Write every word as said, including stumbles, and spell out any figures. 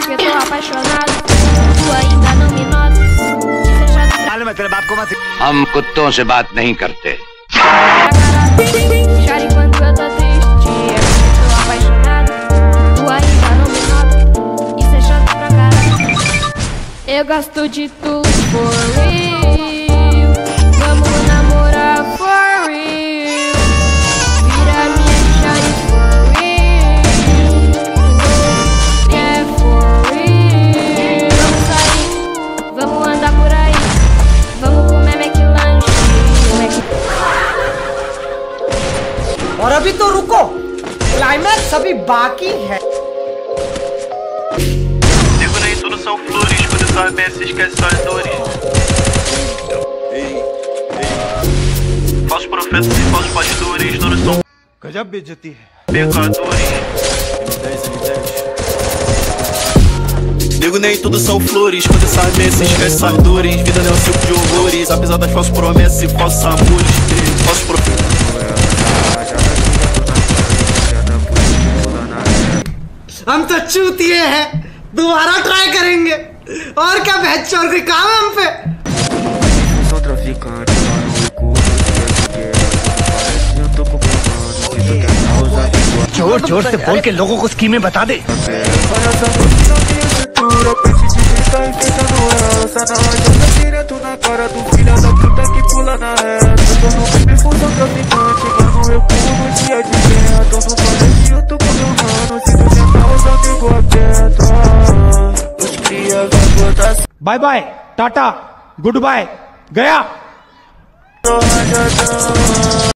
porque tô apaixonado. Tu ainda não me nota. Seja do मालूम है तेरे बाप को मत। हम कुत्तों से बात नहीं करते। Chore quando eu tô triste, é porque tô apaixonado. Tu ainda não me nota. Isso é chato pra caralho. Eu gosto de tu for real. Vamos namorar for real. Vira minha chore for real. Yeah, for real. Vamos sair, vamos andar por aí. Vamos comer McLanche. Mac... और अभी तो रुको, क्लाइमैक्स अभी बाकी है। Nego, nem tudo são flores, quando só bem se esquece só as dores. Falsos profetas e falsos pastores, todos são गजब बेइज्जती है। pecadores. Nego, nem tudo são flores, quando só bem se esquece só as dores. Vida não é um circo de horrores, apesar das falsas promessas e falsos amores. Falsos profetas. हम तो चूतिए हैं, दोबारा ट्राई करेंगे। और क्या बहस चोर कोई काम है हम पे। जोर जोर से बोल के लोगों को स्कीमें बता दे। Bye bye, tata, goodbye, गया।